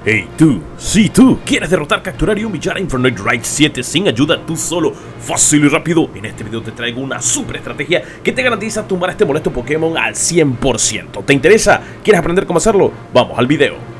Hey tú, si tú quieres derrotar, capturar y humillar a Infernoid Raid 7 sin ayuda tú solo, fácil y rápido, en este video te traigo una super estrategia que te garantiza tumbar a este molesto Pokémon al 100%. ¿Te interesa? ¿Quieres aprender cómo hacerlo? Vamos al video.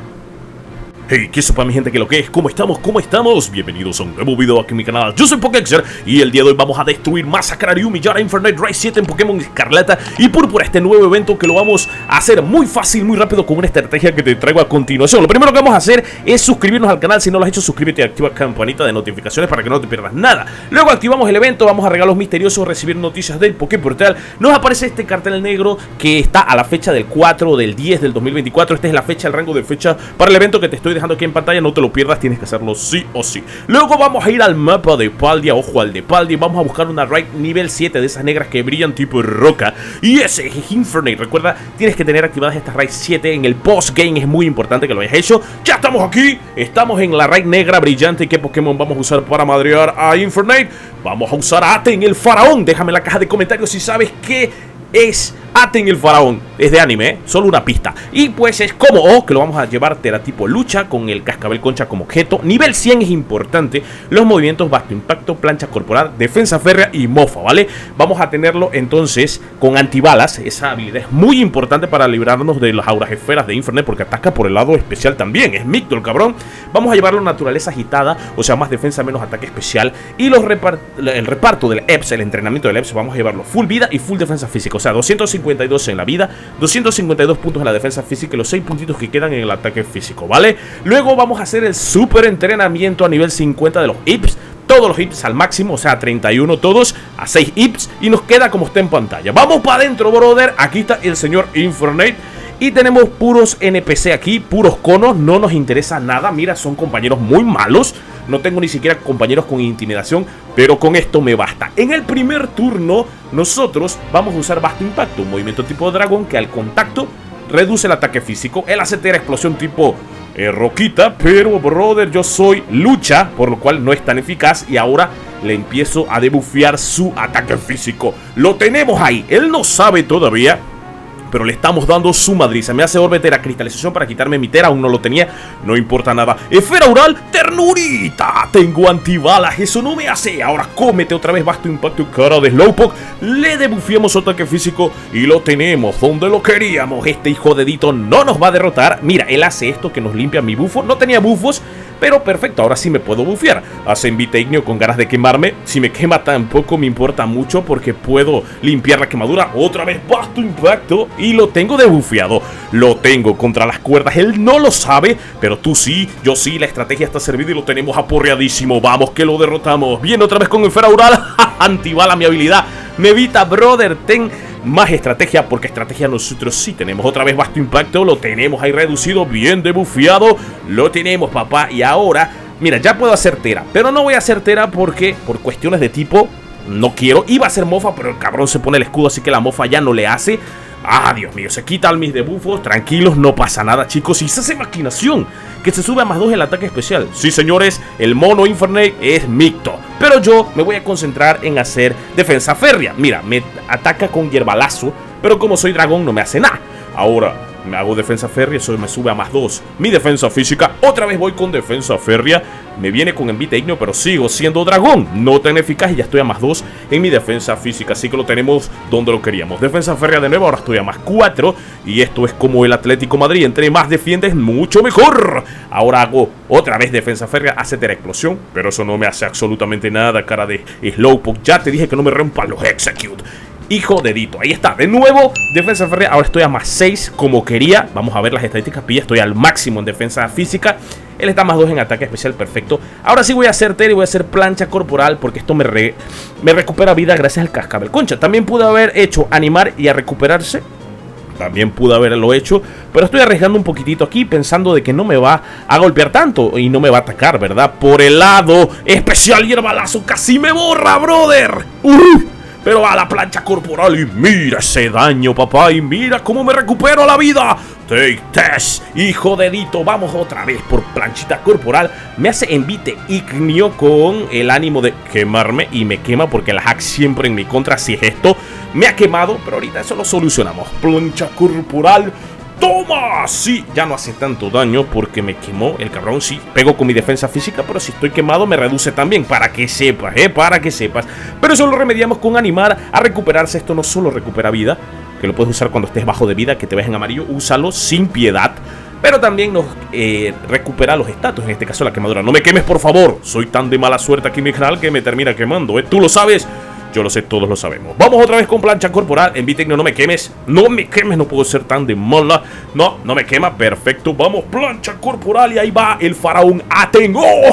Hey, ¿qué sopa mi gente? ¿Qué lo que es? ¿Cómo estamos? ¿Cómo estamos? Bienvenidos a un nuevo video aquí en mi canal. Yo soy Pokéxer y el día de hoy vamos a destruir, masacrar y humillar a Infernoid Raid 7 en Pokémon Escarlata y Púrpura, este nuevo evento que lo vamos a hacer muy fácil, muy rápido con una estrategia que te traigo a continuación. Lo primero que vamos a hacer es suscribirnos al canal. Si no lo has hecho, suscríbete y activa la campanita de notificaciones para que no te pierdas nada. Luego activamos el evento, vamos a regalos misteriosos, recibir noticias del Poképortal. Nos aparece este cartel negro que está a la fecha del 4 del 10 del 2024. Esta es la fecha, el rango de fecha para el evento que te estoy dejando aquí en pantalla, no te lo pierdas, tienes que hacerlo sí o sí. Luego vamos a ir al mapa de Paldea, ojo al de Paldea, vamos a buscar una raid nivel 7 de esas negras que brillan tipo roca, y ese es Infernoid. Recuerda, tienes que tener activadas estas raid 7 en el post-game, es muy importante que lo hayas hecho. Ya estamos aquí, estamos en la raid negra brillante. ¿Qué Pokémon vamos a usar para madrear a Infernoid? Vamos a usar a Aten el Faraón. Déjame en la caja de comentarios si sabes qué es Aten el Faraón. Es de anime, solo una pista. Y pues es como que lo vamos a llevar tipo lucha con el cascabel concha como objeto. Nivel 100 es importante. Los movimientos vasto impacto, plancha corporal, defensa férrea y mofa, ¿vale? Vamos a tenerlo entonces con antibalas. Esa habilidad es muy importante para librarnos de las auras esferas de Infernoid, porque ataca por el lado especial también. Es micto el cabrón. Vamos a llevarlo naturaleza agitada, o sea, más defensa, menos ataque especial. Y el reparto del EPS, el entrenamiento del EPS, vamos a llevarlo full vida y full defensa física. O sea, 252 en la vida, 252 puntos en la defensa física y los 6 puntitos que quedan en el ataque físico, ¿vale? Luego vamos a hacer el super entrenamiento a nivel 50 de los IPs. Todos los IPs al máximo, o sea, 31 todos a 6 IPs. Y nos queda como está en pantalla. Vamos para adentro, brother. Aquí está el señor Infernoid. Y tenemos puros NPC aquí, puros conos, no nos interesa nada. Mira, son compañeros muy malos. No tengo ni siquiera compañeros con intimidación, pero con esto me basta. En el primer turno, nosotros vamos a usar vasto impacto, un movimiento tipo dragón que al contacto reduce el ataque físico. Él hace explosión tipo roquita, pero brother, yo soy lucha, por lo cual no es tan eficaz. Y ahora le empiezo a debufear su ataque físico. Lo tenemos ahí, él no sabe todavía, pero le estamos dando su madriza. Me hace Orbetera cristalización para quitarme mi Tera. Aún no lo tenía, no importa nada. Esfera oral, ternurita. Tengo antibalas, eso no me hace. Ahora cómete otra vez vasto impacto, cara de Slowpoke. Le debufiamos su ataque físico y lo tenemos donde lo queríamos. Este hijo de Dito no nos va a derrotar. Mira, él hace esto que nos limpia mi bufo. No tenía bufos, pero perfecto, ahora sí me puedo bufear. Hace envite ignio con ganas de quemarme. Si me quema tampoco me importa mucho, porque puedo limpiar la quemadura. Otra vez vasto impacto y lo tengo debufeado. Lo tengo contra las cuerdas. Él no lo sabe, pero tú sí, yo sí. La estrategia está servida y lo tenemos aporreadísimo. Vamos que lo derrotamos. Viene otra vez con esfera oral. Antibala mi habilidad. Me evita, brother. Ten más estrategia, porque estrategia nosotros sí tenemos. Otra vez vasto impacto, lo tenemos ahí reducido, bien debufeado. Lo tenemos, papá. Y ahora, mira, ya puedo hacer Tera, pero no voy a hacer Tera porque por cuestiones de tipo no quiero. Iba a hacer mofa, pero el cabrón se pone el escudo, así que la mofa ya no le hace. Ah, Dios mío, se quitan mis debuffos. Tranquilos, no pasa nada, chicos. Y se hace maquinación, que se sube a +2 el ataque especial. Sí, señores, el mono Infernoid es micto, pero yo me voy a concentrar en hacer defensa férrea. Mira, me ataca con hierbalazo, pero como soy dragón no me hace nada. Ahora me hago defensa férrea, eso me sube a +2 mi defensa física. Otra vez voy con defensa férrea. Me viene con envite ignio, pero sigo siendo dragón, no tan eficaz, y ya estoy a +2 en mi defensa física. Así que lo tenemos donde lo queríamos. Defensa férrea de nuevo, ahora estoy a +4. Y esto es como el Atlético Madrid, entre más defiendes mucho mejor. Ahora hago otra vez defensa férrea, hace explosión, pero eso no me hace absolutamente nada, cara de Slowpoke. Ya te dije que no me rompan los Execute, hijo de Dito. Ahí está, de nuevo, defensa férrea. Ahora estoy a +6 como quería. Vamos a ver las estadísticas. Pilla, estoy al máximo en defensa física. Él está a +2 en ataque especial, perfecto. Ahora sí voy a hacer Tera y voy a hacer plancha corporal, porque esto me recupera vida gracias al cascabel concha. También pude haber hecho animar y a recuperarse. También pude haberlo hecho, pero estoy arriesgando un poquitito aquí, pensando de que no me va a golpear tanto y no me va a atacar, ¿verdad? Por el lado especial hierbalazo casi me borra, brother. Pero a la plancha corporal y mira ese daño, papá. Y mira cómo me recupero la vida. Take test, hijo de Dito. Vamos otra vez por planchita corporal. Me hace envite ignio con el ánimo de quemarme. Y me quema porque la hack siempre en mi contra. Si es esto, me ha quemado, pero ahorita eso lo solucionamos. Plancha corporal. ¡Toma! Sí, ya no hace tanto daño porque me quemó el cabrón. Sí, pego con mi defensa física, pero si estoy quemado me reduce también. Para que sepas, para que sepas. Pero eso lo remediamos con animar a recuperarse. Esto no solo recupera vida, que lo puedes usar cuando estés bajo de vida, que te ves en amarillo. Úsalo sin piedad. Pero también nos recupera los estatus, en este caso la quemadura. No me quemes, por favor. Soy tan de mala suerte aquí en mi canal que me termina quemando, ¿eh? Tú lo sabes. Yo lo sé, todos lo sabemos. Vamos otra vez con plancha corporal. En Vitecno, no me quemes. No me quemes, no puedo ser tan de mala. No, no me quema. Perfecto. Vamos, plancha corporal. Y ahí va el faraón Aten.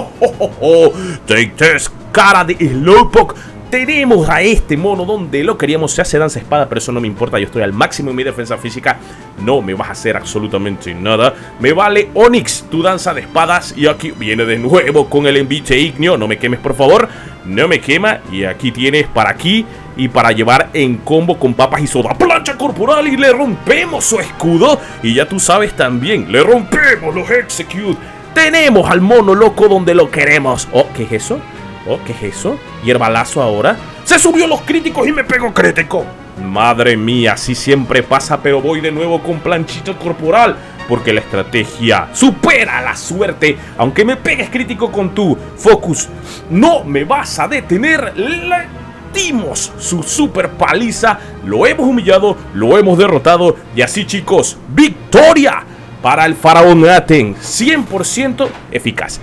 ¡Oh! Take this, cara de Slowpoke. Tenemos a este mono donde lo queríamos. Se hace danza espada, pero eso no me importa. Yo estoy al máximo en mi defensa física. No me vas a hacer absolutamente nada. Me vale Onix, tu danza de espadas. Y aquí viene de nuevo con el envite ignio. No me quemes, por favor. No me quema. Y aquí tienes para aquí y para llevar en combo con papas y soda. Plancha corporal y le rompemos su escudo. Y ya tú sabes también, le rompemos los execute. Tenemos al mono loco donde lo queremos. Oh, ¿qué es eso? Oh, ¿qué es eso? Hierbalazo ahora. Se subió los críticos y me pegó crítico. Madre mía, así siempre pasa, pero voy de nuevo con planchita corporal. Porque la estrategia supera la suerte. Aunque me pegues crítico con tu focus, no me vas a detener. Le dimos su super paliza. Lo hemos humillado, lo hemos derrotado. Y así, chicos, victoria para el faraón Aten. 100% eficaz.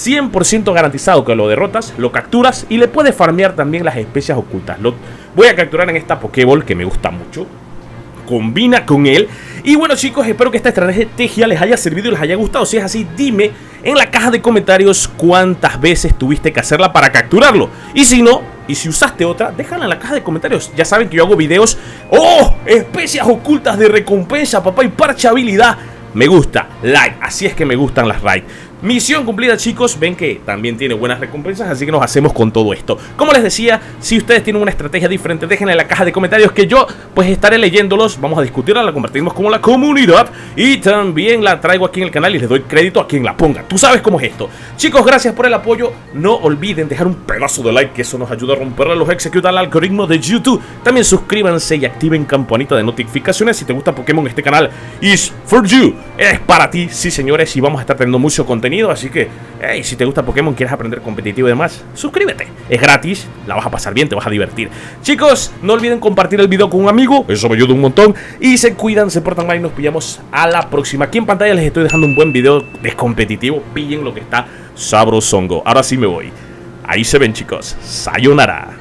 100% garantizado que lo derrotas, lo capturas y le puedes farmear también las especias ocultas. Lo voy a capturar en esta Pokéball que me gusta mucho. Combina con él. Y bueno, chicos, espero que esta estrategia les haya servido y les haya gustado. Si es así, dime en la caja de comentarios cuántas veces tuviste que hacerla para capturarlo. Y si no, y si usaste otra, déjala en la caja de comentarios. Ya saben que yo hago videos. ¡Oh! Especias ocultas de recompensa, papá, y parche habilidad. Me gusta, like, así es que me gustan las raids. Misión cumplida, chicos, ven que también tiene buenas recompensas, así que nos hacemos con todo esto. Como les decía, si ustedes tienen una estrategia diferente, déjenla en la caja de comentarios que yo pues estaré leyéndolos. Vamos a discutirla, la compartimos como la comunidad y también la traigo aquí en el canal y les doy crédito a quien la ponga. Tú sabes cómo es esto. Chicos, gracias por el apoyo. No olviden dejar un pedazo de like, que eso nos ayuda a romperle los execute al algoritmo de YouTube. También suscríbanse y activen campanita de notificaciones. Si te gusta Pokémon, este canal is for you. Es para ti, sí señores, y vamos a estar teniendo mucho contenido. Así que, hey, si te gusta Pokémon, quieres aprender competitivo y demás, suscríbete. Es gratis, la vas a pasar bien, te vas a divertir. Chicos, no olviden compartir el video con un amigo, eso me ayuda un montón. Y se cuidan, se portan mal y nos pillamos a la próxima. Aquí en pantalla les estoy dejando un buen video de competitivo. Pillen lo que está sabrosongo. Ahora sí me voy. Ahí se ven, chicos. Sayonara.